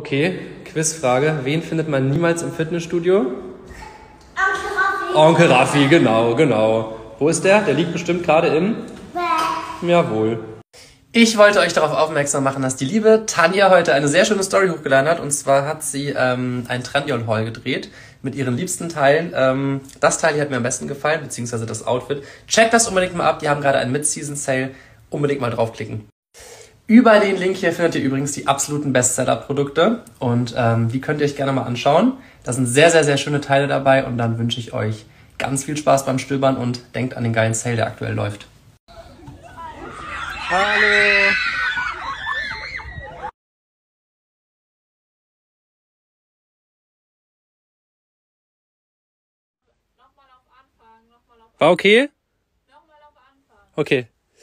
Okay, Quizfrage. Wen findet man niemals im Fitnessstudio? Onkel Raffi. Onkel Raffi, genau. Wo ist der? Der liegt bestimmt gerade im... Jawohl. Ich wollte euch darauf aufmerksam machen, dass die liebe Tanja heute eine sehr schöne Story hochgeladen hat. Und zwar hat sie ein Trendyol-Haul gedreht mit ihren liebsten Teilen. Das Teil hier hat mir am besten gefallen, beziehungsweise das Outfit. Checkt das unbedingt mal ab. Die haben gerade einen Mid-Season-Sale. Unbedingt mal draufklicken. Über den Link hier findet ihr übrigens die absoluten Bestseller-Produkte. Und die könnt ihr euch gerne mal anschauen. Da sind sehr schöne Teile dabei. Und dann wünsche ich euch ganz viel Spaß beim Stöbern und denkt an den geilen Sale, der aktuell läuft. Hallo! Nochmal auf Anfang. War okay? Nochmal auf Anfang. Okay.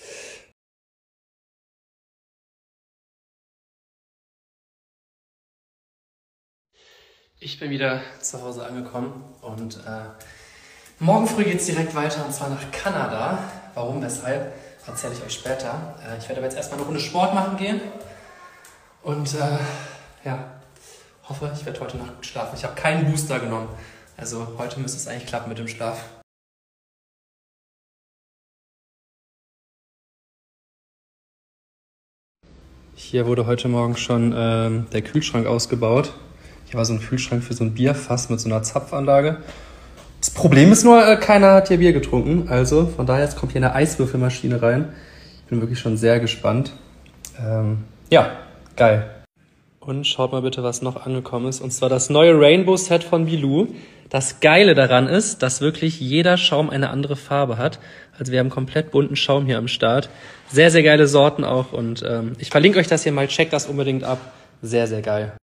Ich bin wieder zu Hause angekommen und morgen früh geht es direkt weiter und zwar nach Kanada. Warum, weshalb, erzähle ich euch später. Ich werde aber jetzt erstmal eine Runde Sport machen gehen und hoffe, ich werde heute Nacht gut schlafen. Ich habe keinen Booster genommen, also heute müsste es eigentlich klappen mit dem Schlaf. Hier wurde heute Morgen schon der Kühlschrank ausgebaut. Hier war so ein Kühlschrank für so ein Bierfass mit so einer Zapfanlage. Das Problem ist nur, keiner hat hier Bier getrunken. Also von daher, jetzt kommt hier eine Eiswürfelmaschine rein. Ich bin wirklich schon sehr gespannt. Geil. Und schaut mal bitte, was noch angekommen ist. Und zwar das neue Rainbow-Set von Bilou. Das Geile daran ist, dass wirklich jeder Schaum eine andere Farbe hat. Also wir haben komplett bunten Schaum hier am Start. Sehr geile Sorten auch. Und ich verlinke euch das hier mal. Checkt das unbedingt ab. Sehr geil.